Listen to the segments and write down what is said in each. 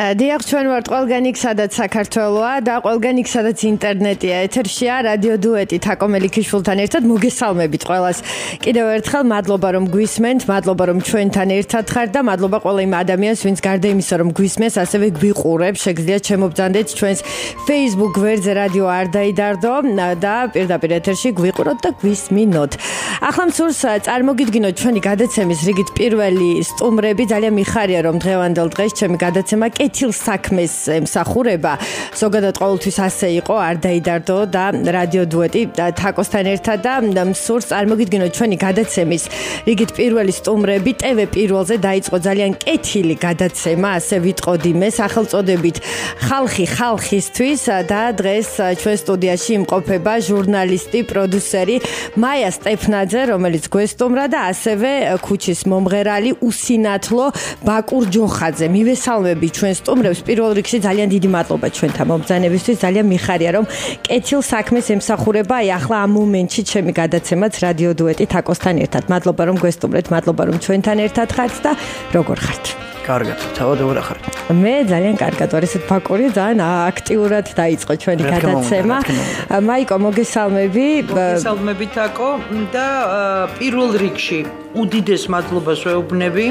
დიახ, ჩვენ ვართ ყველგან იქ, სადაც საქართველოა და ყველგან იქ, სადაც ინტერნეტია. ეთერშია რადიო დუეტი თაკომელი ქიშვილთან ერთად. მოგესალმებით ყველას. კიდევ ერთხელ მადლობა რომ გვისმენთ, მადლობა რომ ჩვენთან ერთად ხართ და მადლობა ყველა იმ ადამიანს, ვინც გარდა იმისა რომ გვისმენს, ასევე გვიყურებს. შეგიძლიათ შემობძანდეთ ჩვენს Facebook გვერდზე რადიო არ დაიდარდო და პირდაპირ ეთერში გვიყუროთ და გვისმინოთ. ახლა მსურს წარმოგიდგინოთ ჩვენი გადაცემის რიგით პირველი სტუმრები. ძალიან მიხარია რომ დღევანდელ დღეს ჩემი გადაცემა კეთილ საქმეს ემსახურება. ზოგადად ყოველთვის ასე იყო, არ დაიდარდო და რადიო დუეტი თაკოსთან ერთად და მსურს წარმოგიდგინოთ ჩვენი გადაცემის რიგით პირველი სტუმრები. TV პირველზე დაიწყო ძალიან კეთილი გადაცემა, ასე ვიტყოდი მე, სახელწოდებით ხალხი ხალხისთვის და დღეს ჩვენ სტუდიაში იმყოფება ჟურნალისტი, პროდიუსერი მაია სტეფნაძე, რომელიც გვესტუმრა და ასევე ქუჩის მომღერალი უსინათლო ბაკურ ჯოხაძე. მივესალმები ჩვენ სტუმრებს. პირველ რიგში ძალიან დიდი მადლობა ჩვენთან მომბრძანებისთვის. ძალიან მიხარია რომ კეთილ საქმეს ემსახურება. აი ახლა ამ მომენტში ჩემი გადაცემაც რადიო დუეტი თაკოსთან ერთად. მადლობა რომ გვესტუმრეთ, მადლობა რომ ჩვენთან ერთად ხართ და როგორ ხართ? კარგად, თავადობარ ხარ. მე ძალიან კარგად ვარ, ესეთ ბაკური ძალიან აქტიურად დაიწყო ჩვენი გადაცემა. მაიკო, მოგესალმები. მოგესალმები თაკო და პირველ რიგში უდიდეს მადლობას ვეუბნები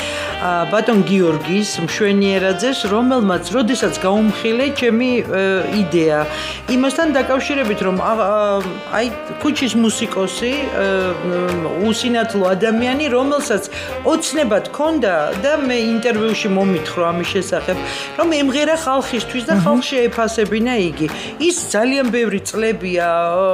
ბატონ გიორგის მშვენიერაძეს, რომელმაც როდესაც გაუმხილე ჩემი იდეა იმასთან დაკავშირებით, რომ აი ქუჩის მუსიკოსი, უსინათლო ადამიანი, რომელსაც ოცნება თქონდა და მე ინტერვიუში მომითხრა ამის შესახებ, რომ ემღერა ხალხისთვის და ხალხში ეფასებინა იგი. ის ძალიან ბევრი წლებია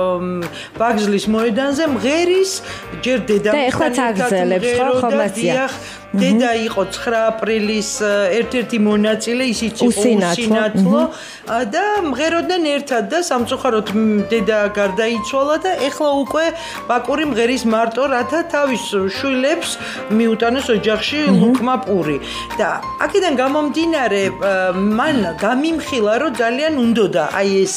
ბაგზლის მოედანზე მღერის, ჯერ დედამისთან აგზელებს, ხო, ხომასია. დედა იყო 9 აპრილის ერთ-ერთი მონაწილე, ისიც იყო უსინათლო და მღეროდნენ ერთად და სამწუხაროდ დედა გარდაიცვალა და ეხლა უკვე ბაკური მღერის მარტო, რათა თავის შვილებს მიუტანოს ოჯახში ლუკმა პური. და აქედან გამომდინარე მან გამიმხილა, რომ ძალიან უნდოდა აი ეს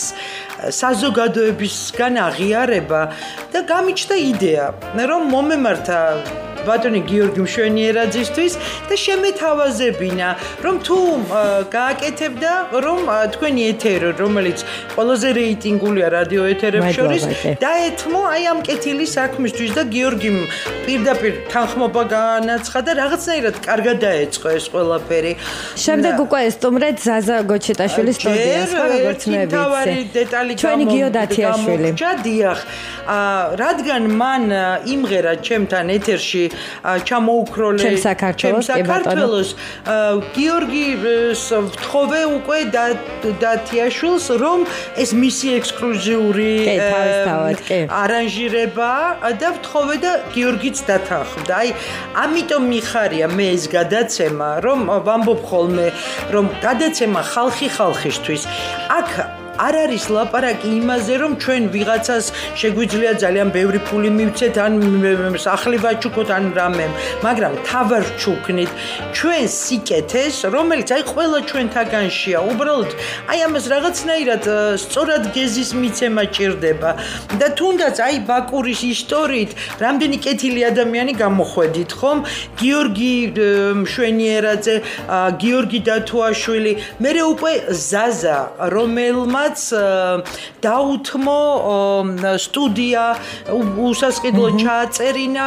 საზოგადოებისგან აღიარება და გამიჩნდა იდეა, რომ მომემართა ბატონი გიორგი მშვენიერაძისთვის და შემეთავაზებინა, რომ თუ გააკეთებდა, რომ თქვენი ეთერი, რომელიც ყველაზე რეიტინგულია რადიო ეთერებს შორის, დაეთმო აი ამ კეთილი საქმისთვის და გიორგიმ პირდაპირ თანხმობა განაცხადა, რაღაცნაირად კარგად დაეწყო ეს ყველაფერი. შემდეგ უკვე სტუმრად ზაზა გოჩეტაშვილის სტუდიას, როგორც მე ვიცი. ჩვენი გიო დათიაშვილი. დიახ, რადგან მან იმღერა ჩემთან ეთერში ჩამოუქროლე ჩემ საქართველოს გიორგის ვთხოვე უკვე დათიაშვილს, რომ ეს მისი ექსკლუზიური არანჟირება და ვთხოვე და გიორგიც დათანხმდა. აი, ამიტომ მიხარია მე ეს გადაცემა, რომ ვამბობ ხოლმე, რომ გადაცემა ხალხი ხალხისთვის. აქ არ არის ლაპარაკი იმაზე, რომ ჩვენ ვიღაცას შეგვიძლია ძალიან ბევრი ფული მივცეთ, ან სახლი ვაჩუქოთ, ან რამე, მაგრამ თავარ ჩუქნით ჩვენ სიკეთეს, რომელიც აი ყველა ჩვენთაგანშია. უბრალოდ აი ამას რაღაცნაირად სწორად გეზის მიცემა ჭირდება და თუნდაც აი ბაკურის ისტორიით რამდენი კეთილი ადამიანი გამოხვედით, ხომ? გიორგი მშვენიერაძე, გიორგი დათუაშვილი, მერე უკვე ზაზა, რომელმაც დაუთმო სტუდია, უსასყიდლო ჩააწერინა,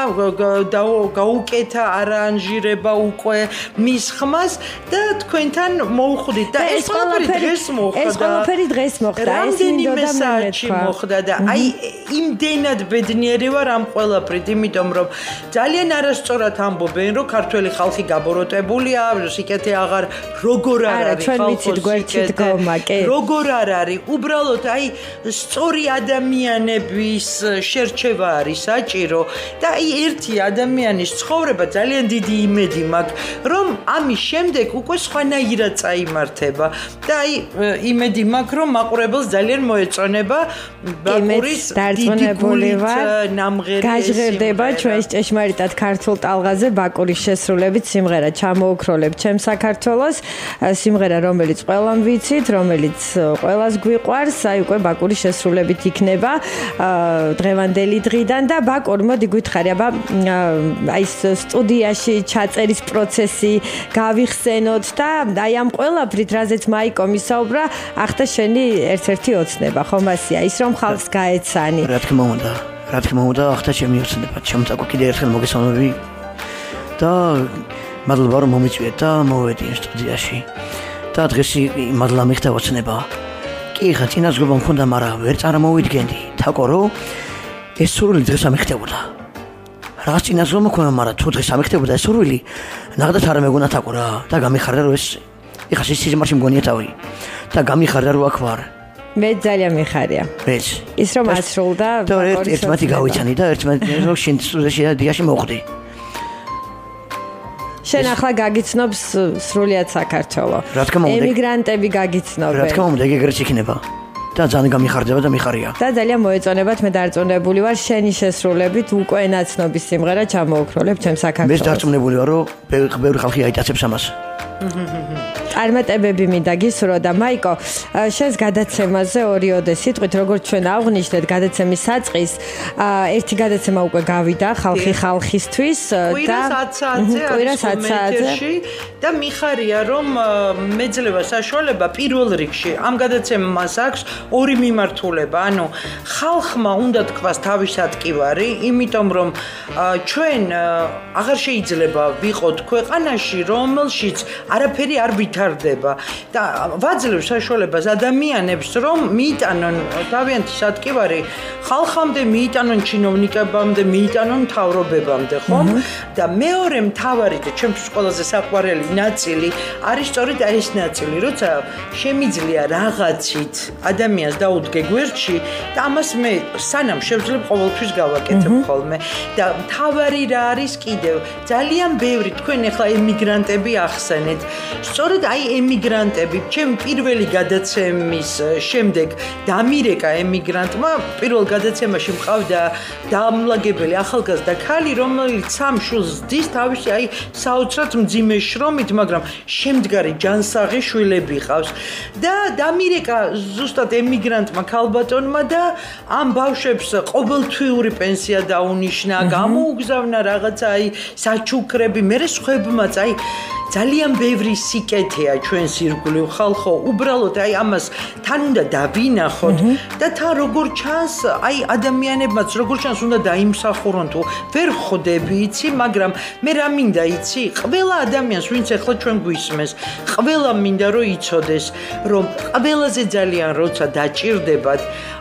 გაუკეთა არანჟირება უკვე მის ხმას და თქვენთან მოვხვდით და ეს ყველაფერი დღეს მოხდა. ეს ყველაფერი დღეს მოხდა. რამდენიმე საათში მოხდა და აი იმდენად ბედნიერი ვარ ამ ყველაფრით, იმიტომ რომ ძალიან არასწორად ამბობენ, რომ ქართველი ხალხი გაბოროტებულია, სიკეთე აღარ როგორ არ არის ხალხი, როგორ არ არის. უბრალოდ აი სწორი ადამიანების შერჩევა არის საჭირო და აი ერთი ადამიანის ცხოვრება ძალიან დიდი იმედი მაქვს, რომ ამის შემდეგ უკვე სხვანაირად წაიმართება და აი იმედი მაქვს, რომ მაყურებელს ძალიან მოეწონება ბაკურის დიდი ნამღერი. გაჟღერდება ჩვენს ჭეშმარიტად ქართულ ტალღაზე ბაკურის შესრულებით სიმღერა ჩამოუქროლებ ჩემ საქართველოს, სიმღერა რომელიც ყველამ ვიცით, რომელიც ყველას ყველას გვიყვარს, აი უკვე ბაკურის შესრულებით იქნება დღევანდელი დღიდან და ბაკურ, მოდი გითხარი, აბა აი სტუდიაში ჩაწერის პროცესი გავიხსენოთ და აი ამ ყველაფრით, რაზეც მაიკომ ისაუბრა, ახლა შენი ერთ-ერთი ოცნება, ხომ ასია, ის რომ ხალხს გაეცანი. რა თქმა უნდა, ახლა ჩემი ოცნება, შემწაკო კიდე ერთხელ მოგესალმები და მადლობა რომ მომიწვიეთ და მოვედი სტუდიაში. და დღეს მადლობა მიხდა ოცნება. კი, ხა წინასწრობა მქონდა, მაგრამ ვერ წარმოვიდგენდი, თაკო რომ ეს სურვილი დღეს ამიხდებოდა. რა წინასწრობა მქონდა, მაგრამ თუ დღეს ამიხდებოდა ეს სურვილი, ნახდათ არ მეგონა თაკო რა და გამიხარდა რომ ეს ეხა სიზმარში მგონია თავი და გამიხარდა რომ აქ ვარ. მე ძალიან მიხარია. მეც. ის რომ ასრულდა ერთმანეთი გავიცანი და ერთმანეთი რომ შენ სტუდიაში და დიაში მოხვდი. შენ ახლა გაგიცნობს სრულიად საქართველო. ემიგრანტები გაგიცნობენ. რა თქმა უნდა, ეგრეც იქნება. და ძალიან გამიხარდება და მიხარია. და ძალიან მოეწონებათ, მე დარწმუნებული ვარ, შენი შესრულებით უკვე ნაცნობის სიმღერა ჩამოუქროლებ ჩემ საქართველოს. მე დარწმუნებული ვარ, რომ ბევრი ხალხი აიტაცებს ამას. წარმატებები მინდა გისურვო და მაიკო, შენს გადაცემაზე ორიოდე სიტყვით, როგორც ჩვენ აღვნიშნეთ, გადაცემის საწყის ერთი გადაცემა უკვე გავიდა ხალხისთვის და კვირას 10 საათზე და მიხარია რომ მეძლევა საშუალება პირველ რიგში ამ გადაცემას აქვს ორი მიმართულება, ანუ ხალხმა უნდა თქვას თავის ატკივარი, იმიტომ რომ ჩვენ აღარ შეიძლება ვიყოთ ქვეყანაში, რომელშიც არაფერი არ ვითარდება და ვაძლევს საშუალებას ადამიანებს რომ მიიტანონ თავიანთი სატკივარი ხალხამდე, მიიტანონ ჩინოვნიკებამდე, მიიტანონ მთავრობებამდე, ხომ? და მეორე მთავარი და ჩემთვის ყველაზე საყვარელი ნაწილი არის სწორედ ეს ნაწილი, როცა შემიძლია რაღაცით ადამიანს დაუდგე გვერდში და ამას მე სანამ შევძლებ ყოველთვის გავაკეთებ ხოლმე და მთავარი რა არის კიდევ ძალიან ბევრი თქვენ ახლა ემიგრანტები ახსენეთ. სწორედ აი ემიგრანტები, ჩემ პირველი გადაცემის შემდეგ დამირეკა ემიგრანტმა, პირველ გადაცემაში მყავდა დამლაგებელი ახალგაზრდა ქალი, რომელიც სამ შვილს ზრდის თავისი აი საოცრად მძიმე შრომით, მაგრამ შემდგარი ჯანსაღი შვილები ყავს. და დამირეკა ზუსტად ემიგრანტმა ქალბატონმა და ამ ბავშვებს ყოველთვიური პენსია დაუნიშნა, გამოუგზავნა რაღაცა აი საჩუქრები, მერე სხვებმაც აი ძალიან ბევრი სიკეთეა ჩვენს ირგვლივ ხალხო, უბრალოდ აი ამას თან უნდა დავინახოთ და თან როგორ ჩანს, აი ადამიანებმაც როგორ ჩანს უნდა დაიმსახურონ თუ ვერ ხვდები იცი, მაგრამ მე რა მინდა იცი, ყველა ადამიანს ვინც ახლა ჩვენ გვისმენს, ყველა მინდა რომ იცოდეს, რომ ყველაზე ძალიან როცა დაჭირდებათ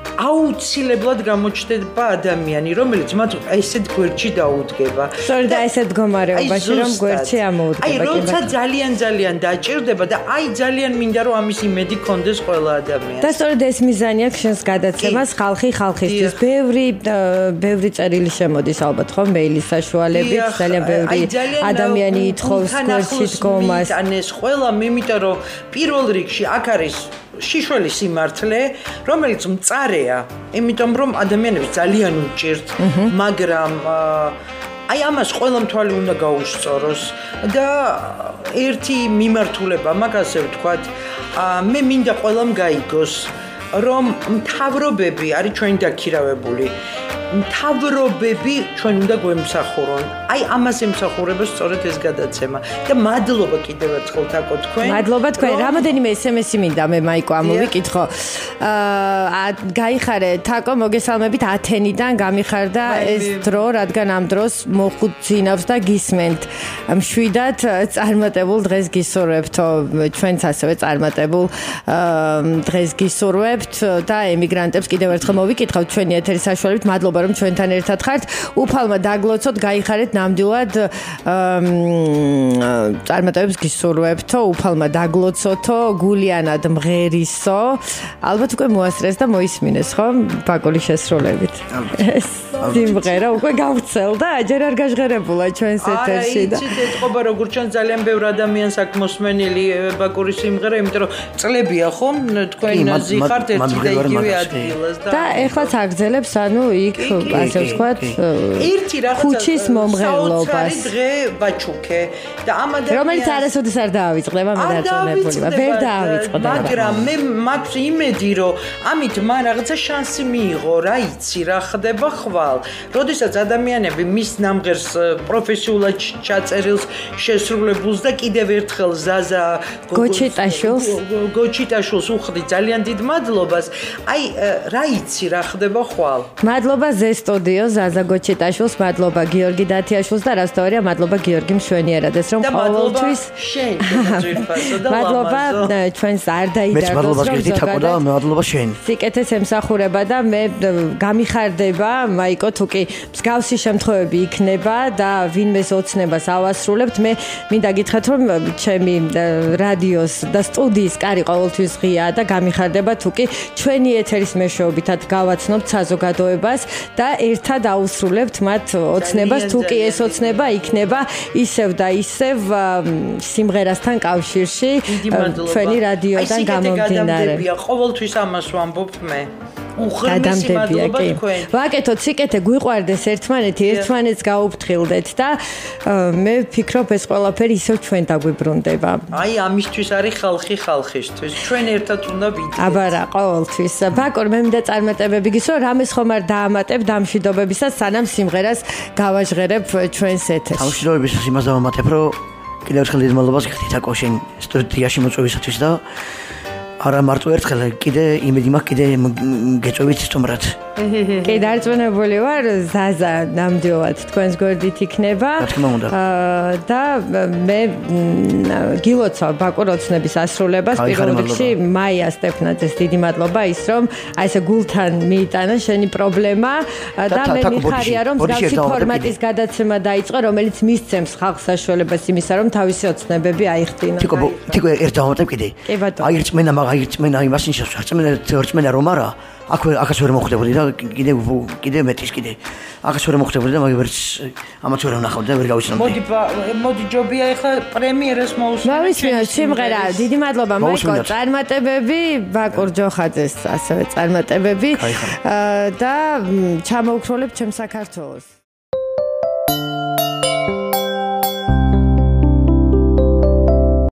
აუცილებლად გამოჩნდება ადამიანი, რომელიც მათ ესეთ გვერდში დაუდგება. სწორედ ესეთ მდგომარეობაში რომ გვერდში ამოუდგება. აი როცა ძალიან დაჭირდება და აი ძალიან მინდა რომ ამის იმედი კონდეს ყველა ადამიანს. და სწორედ ეს მიზანი აქვს შენს გადაცემას ხალხისთვის. ბევრი წერილი შემოდის ალბათ ხო მეილის საშუალებით, ძალიან ბევრი ადამიანი ითხოვს გვერდში დგომას. ანეს ყველა იმიტომ რომ პირველ რიგში აქ არის შიშველი სიმართლე, რომელიც მწარეა, იმიტომ რომ ადამიანებს ძალიან უჭირთ, მაგრამ აი ამას ყველა მთვალი უნდა გაუსწოროს და ერთი მიმართულება მაგ ასე ვთქვათ, მე მინდა ყველამ გაიგოს, რომ მთავრობები არის ჩვენი დაქირავებული. მთავრობები ჩვენ უნდა გვემსახურონ. აი ამას ემსახურება სწორედ ეს გადაცემა. და მადლობა კიდევ ერთხელ თაკო თქვენ. მადლობა თქვენ. რამოდენიმე SMS-ი მინდა მე მაიკო ამოვიკითხო. გაიხარე თაკო, მოგესალმებით ათენიდან გამიხარდა ეს დრო, რადგან ამ დროს მოხუცინავს და გისმენთ. მშვიდად წარმატებულ დღეს გისურვებთო. ჩვენც ასევე წარმატებულ დღეს გისურვებთ და ემიგრანტებს კიდევ ერთხელ მოვიკითხავთ ჩვენი ეთერის საშუალებით. მადლობა რომ ჩვენთან ერთად ხართ. უფალმა დაგლოცოთ, გაიხარეთ ნამდვილად წარმატებებს გისურვებთო, უფალმა დაგლოცოთო, გულიანად მღერისო. ალბათ უკვე მოასწრეს და მოისმინეს, ხო? ბაკურის შესრულებით. ეს სიმღერა უკვე გავცელდა, ჯერ არ გაჟღერებულა ჩვენს ეთერში და იცით, ეთყობა როგორ ჩანს ძალიან ბევრ ადამიანს აქ მოსმენილი ბაკურის სიმღერა, იმიტომ რომ წლებია ხომ თქვენ ზიხართ ერთი და იგივე ადგილას და ეხლაც აგზელებს, ანუ იქ ასე ვთქვათ, ერთი რაღაცა ქუჩის მომღერლობას. საოცარი დღე ვაჩუქე და ამ ადამიანს რომელიც არასოდეს არ დაავიწყდება, მე დარწმუნებული ვარ. ვერ დაავიწყდება. მაგრამ მე მაქვს იმედი, რომ ამით მან რაღაცა შანსი მიიღო, რა იცი, რა ხდება ხვალ. როდესაც ადამიანები მის ნამღერს პროფესიულად ჩაწერილს, შესრულებულს და კიდევ ერთხელ ზაზა გოჩიტაშვილს უხდი ძალიან დიდ მადლობას. აი, რა იცი, რა ხდება ხვალ. მადლობა ზე სტუდიო ზაზა გოჩიტაშვილს, მადლობა გიორგი დათიაშვილს და რასთავარია, მადლობა გიორგი მშვენიერადეს, რომ ყოველთვის შენ ძვირფასო და მადლობა ჩვენს არ დაიდარდოს, რომ მადლობა გიხდი თაკო და მადლობა შენ. სიკეთეს ემსახურება და მე გამიხარდება, მაიკო, თუ კი მსგავსი შემთხვევები იქნება და ვინმეს ოცნებას ავასრულებთ, მე მინდა გითხრათ, რომ ჩემი რადიოს და სტუდიის კარი ყოველთვის ღიაა და გამიხარდება, თუ კი ჩვენი ეთერის მეშვეობითად გავაცნობთ საზოგადოებას და ერთად აუსრულებთ მათ ოცნებას, თუ კი ეს ოცნება იქნება ისევ და ისევ სიმღერასთან კავშირში ჩვენი რადიოდან გამომდინარე. ყოველთვის ამას ვამბობ მე. უღრმესი მადლობა თქვენ. ვაკეთოთ სიკეთე, გვიყვარდეს ერთმანეთს გაუფრთხილდეთ და მე ვფიქრობ ეს ყველაფერი ისევ ჩვენ დაგვიბრუნდება. აი ამისთვის არის ხალხი ხალხისთვის. ჩვენ ერთად უნდა ვიდეთ. აბარა, ყოველთვის. ბაკურ, მე მინდა წარმატებები გისურვო, რამეს ხომ არ დაამატებ დამშვიდობებისაც, სანამ სიმღერას გავაჟღერებ ჩვენს ეთერში. დამშვიდობებისაც იმას დავამატებ, რომ კიდევ ერთხელ დიდ მადლობას გიხდით თაკო შენ სტუდიაში მოწვევისათვის და არა მარტო ერთხელ, კიდე იმედი მაქვს, კიდე გეწვევით სტუმრად. კი, დარწმუნებული ვარ, ზაზა ნამდვილად თქვენს გვერდით იქნება. რა თქმა უნდა. და მე გილოცავ ბაკურ ოცნების ასრულებას პირველ რიგში მაია სტეფნაძეს დიდი მადლობა ის რომ აი ესე გულთან მიიტანა შენი პრობლემა და მე მიხარია რომ მსგავსი ფორმატის გადაცემა დაიწყო რომელიც მისცემს ხალხს საშუალებას იმისა რომ თავისი ოცნებები აიხდინოს. თიკო ერთ დავამატებ კიდე. აი რწმენა იმას ნიშნავს, რწმენა რომ არა აქაც ვერ მოხდებოდი და კიდე მეტის კიდე აქაც ვერ მოხდებოდი და მაგ ვერც ამაც ვერ ვნახავდი და ვერ გავიცნობდი. მოდი ჯობია ახლა პრემიერას მოვისმინოთ სიმღერა. დიდი მადლობა მაიკო, წარმატებები ბაკურ ჯოხაძეს ასევე წარმატებები და ჩამოუქროლებთ ჩემ საქართველოს.